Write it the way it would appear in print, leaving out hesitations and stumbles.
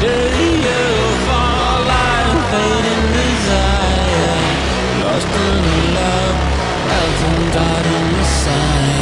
Yeah, fall like fading desire, lost in love, elf and God in the sign.